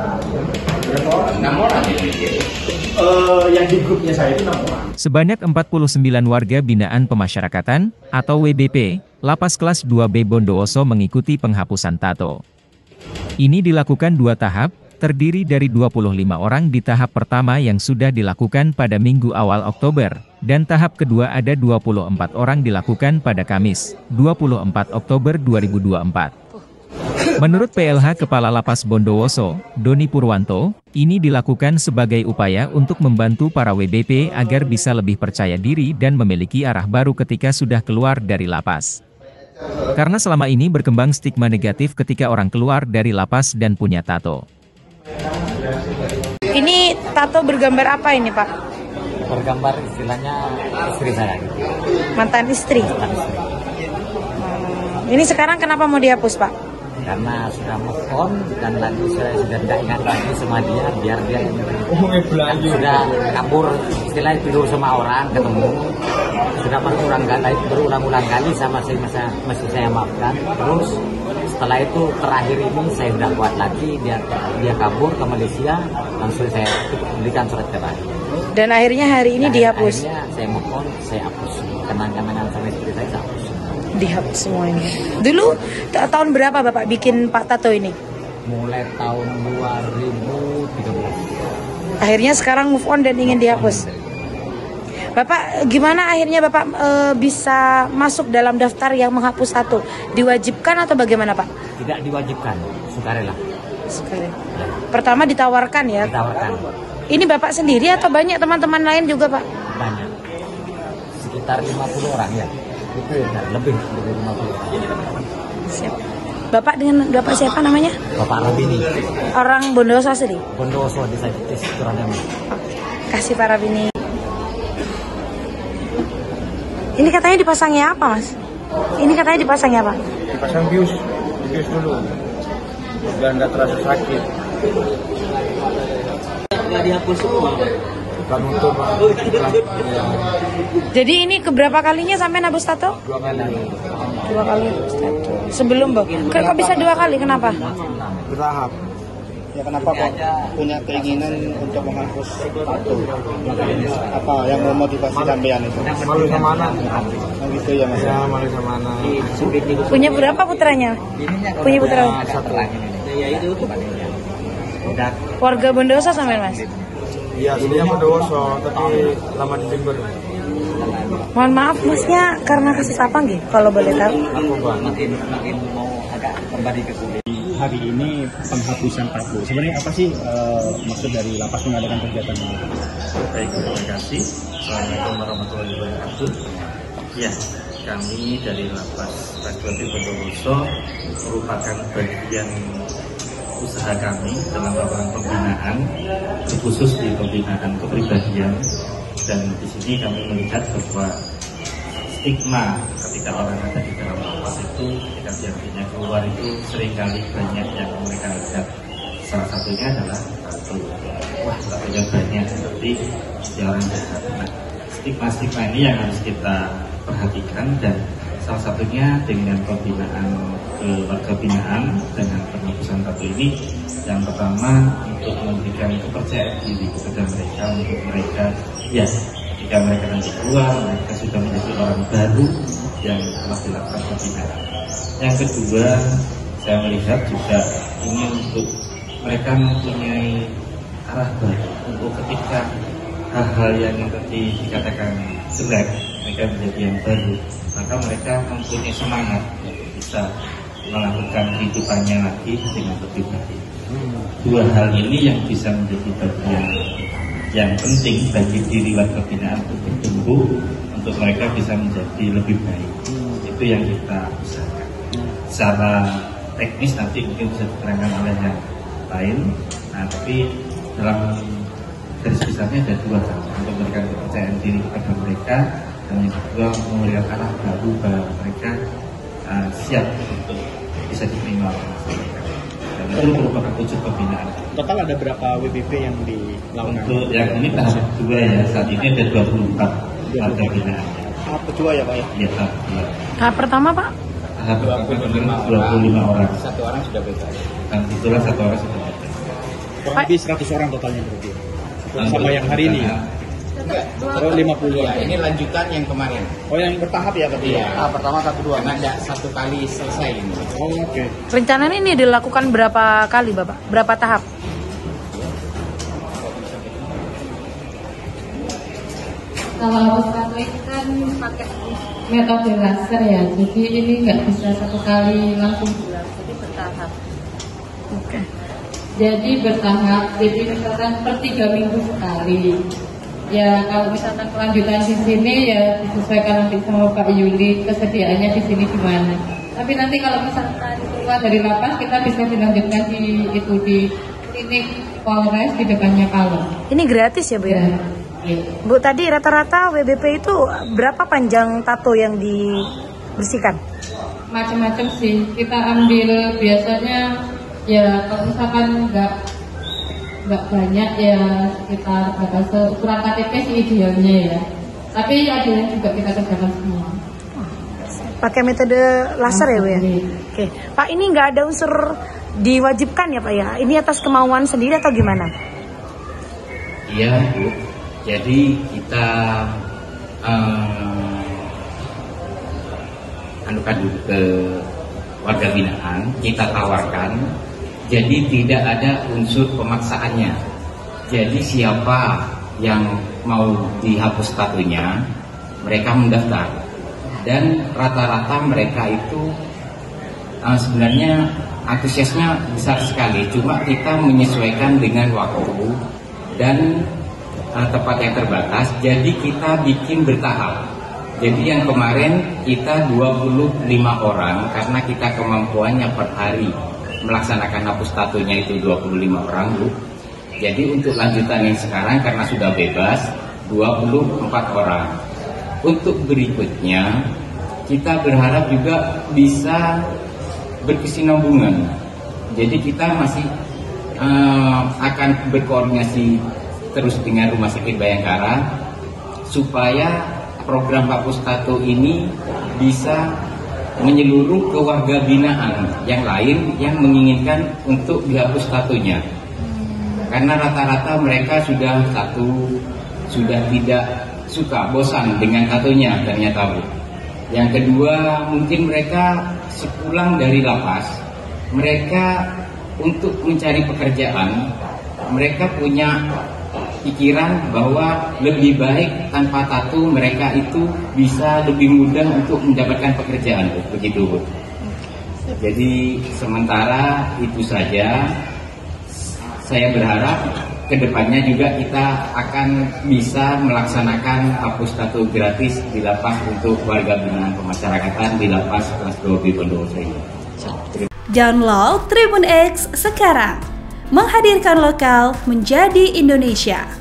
Yang di grupnya saya itu 6 orang. Sebanyak 49 warga binaan pemasyarakatan, atau WBP, Lapas Kelas 2B Bondowoso mengikuti penghapusan tato. Ini dilakukan 2 tahap, terdiri dari 25 orang di tahap pertama yang sudah dilakukan pada Minggu awal Oktober, dan tahap kedua ada 24 orang dilakukan pada Kamis, 24 Oktober 2024. Menurut PLH Kepala Lapas Bondowoso, Doni Purwanto, ini dilakukan sebagai upaya untuk membantu para WBP agar bisa lebih percaya diri dan memiliki arah baru ketika sudah keluar dari lapas. Karena selama ini berkembang stigma negatif ketika orang keluar dari lapas dan punya tato. Ini tato bergambar apa ini, Pak? Bergambar istilahnya istri saya. Mantan istri. Ini sekarang kenapa mau dihapus, Pak? Karena sudah move on dan lagi saya sudah tidak ingat lagi sama dia, biar dia sudah kabur, istilahnya tidur sama orang, ketemu sudah berulang-ulang kali sama saya, masih saya maafkan. Terus setelah itu terakhir ini saya sudah kuat lagi, dia kabur ke Malaysia, langsung saya berikan surat cerai. Dan akhirnya hari ini dihapus. Akhirnya saya move on, saya hapus kenangan-kenangan sama istri saya hapus. Dihapus semuanya. Dulu tahun berapa Bapak bikin Pak tato ini? Mulai tahun 2013. Akhirnya sekarang move on dan ingin dihapus. Bapak, gimana akhirnya Bapak bisa masuk dalam daftar yang menghapus tato? Diwajibkan atau bagaimana, Pak? Tidak diwajibkan, sukarela. Sukarela. Pertama ditawarkan ya? Ditawarkan. Ini Bapak sendiri atau banyak teman-teman lain juga, Pak? Banyak. Sekitar 50 orang ya. Itu ya, lebih dari 50 orang. Siap. Bapak dengan Bapak siapa namanya? Bapak Rabini. Orang Bondowoso asli? Bondowoso di Suradami. Kasih Pak Rabini. Ini katanya dipasangnya apa, Mas? Ini katanya dipasangnya apa? Dipasang bius dulu, biar nggak terasa sakit. Nggak dihapus semua. Bukan untuk Jadi ini keberapa kalinya sampai nabus tato? 2 kali. 2 kali tato. Sebelum Bang. Kok bisa 2 kali? Kenapa? Bertahap. Ya kenapa kok punya keinginan untuk menghapus tato? Apa yang memotivasi sampean itu? Malu sama anak. Gitu ya Mas. Ya, malu sama anak. Punya berapa putranya? Punya putra? Satu lagi. Ya itu. Warga Bondowoso sampean, Mas? Iya, aslinya Bondowoso, tapi lama di Jember. Mohon maaf, Masnya karena kasus apa nggih? Kalau boleh tahu? Makin mau agak kembali ke kulit. Hari ini penghapusan tato. Sebenarnya apa sih maksud dari lapas mengadakan kegiatan ini? Baik, terima kasih. Assalamualaikum warahmatullahi wabarakatuh. Ya, kami dari Lapas Kelas 2B Bondowoso merupakan bagian usaha kami dalam melakukan pembinaan, khusus di pembinaan kepribadian. Dan di sini kami melihat bahwa stigma ketika orang ada di dalam lapas itu, ketika dia keluar itu seringkali banyak yang mereka lihat. Salah satunya adalah tato. Wah, tatonya banyak, seperti dia orang jahat. Nah, stigma-stigma ini yang harus kita perhatikan, dan salah satunya dengan pembinaan keluarga binaan dengan penghapusan tato ini. Yang pertama, untuk memberikan kepercayaan diri kepada mereka, untuk mereka ya, ketika mereka nanti keluar, mereka sudah menjadi orang baru yang telah dilakukan pembinaan. Yang kedua, saya melihat juga ini untuk mereka mempunyai arah baru, untuk ketika hal-hal yang tadi dikatakan jelek, mereka menjadi yang baru, maka mereka mempunyai semangat untuk bisa melakukan kehidupannya lagi dengan lebih baik. Dua hal ini yang bisa menjadi bagian yang penting bagi diri warga binaan untuk bertumbuh, untuk mereka bisa menjadi lebih baik. Itu yang kita usahakan. Secara teknis nanti mungkin bisa diterangkan oleh yang lain. Nah, tapi dalam garis besarnya ada dua hal, untuk memberikan kepercayaan diri kepada mereka, dan yang kedua memberikan arah baru bahwa mereka siap untuk bisa diterima oleh masyarakat. Dan itu merupakan wujud pembinaan. Total ada berapa WBP yang dilakukan? Untuk yang ini tahap kedua ya, saat ini ada 24 warga binaan. Tahap kedua ya Pak ya? Iya, tahap kedua. Tahap pertama Pak? Tahap 25 orang. Satu orang sudah bebas. Dan itulah satu orang sudah bebas. kurang lebih 100 orang totalnya berarti. Sama yang hari ini. Terus 50 Ya, ini lanjutan yang kemarin. Oh, yang bertahap ya berarti? Iya. Pertama 1-2. Karena ada satu kali selesai ini. Oh, oke. Rencananya ini dilakukan berapa kali Bapak? Berapa tahap? Kalau hapus tato itu kan pakai metode laser ya, jadi ini nggak bisa satu kali langsung bulat, jadi bertahap. Oke. Jadi bertahap, jadi misalkan per 3 minggu sekali. Ya kalau misalkan kelanjutan di sini ya disesuaikan nanti sama Pak Yuli kesediaannya di sini gimana. Tapi nanti kalau misalkan keluar dari lapas kita bisa dilanjutkan di klinik Polres di depannya Kalong. Ini gratis ya Bu ya? Ya. Bu, tadi rata-rata WBP itu berapa panjang tato yang dibersihkan? Macam-macam sih, kita ambil biasanya ya kalau misalkan nggak banyak ya sekitar ukuran KTP sih idealnya ya, tapi ada yang juga kita kerjakan semua Pakai metode laser ya Bu ya? Oke, Pak, ini nggak ada unsur diwajibkan ya Pak ya? Ini atas kemauan sendiri atau gimana? Iya Bu, jadi kita anukan ke warga binaan, kita tawarkan, jadi tidak ada unsur pemaksaannya. Jadi siapa yang mau dihapus tatonya, mereka mendaftar. Dan rata-rata mereka itu sebenarnya antusiasnya besar sekali, cuma kita menyesuaikan dengan waktu dan tempat yang terbatas, jadi kita bikin bertahap. Jadi yang kemarin kita 25 orang karena kita kemampuannya per hari melaksanakan hapus tatonya itu 25 orang Bu. Jadi untuk lanjutan yang sekarang karena sudah bebas 24 orang. Untuk berikutnya kita berharap juga bisa berkesinambungan. Jadi kita masih akan berkoordinasi terus dengan Rumah Sakit Bayangkara supaya program hapus tato ini bisa menyeluruh ke warga binaan yang lain yang menginginkan untuk dihapus tatonya. Karena rata-rata mereka sudah tidak suka, bosan dengan tatonya ternyata Bu. Yang kedua, mungkin mereka sepulang dari lapas, mereka untuk mencari pekerjaan, mereka punya pikiran bahwa lebih baik tanpa tato mereka itu bisa lebih mudah untuk mendapatkan pekerjaan, begitu Bu. Jadi sementara itu saja. Saya berharap kedepannya juga kita akan bisa melaksanakan hapus tato gratis di lapas untuk warga binaan pemasyarakatan di lapas kelas 2B Bondowoso ini. Download Tribun X sekarang, menghadirkan lokal menjadi Indonesia.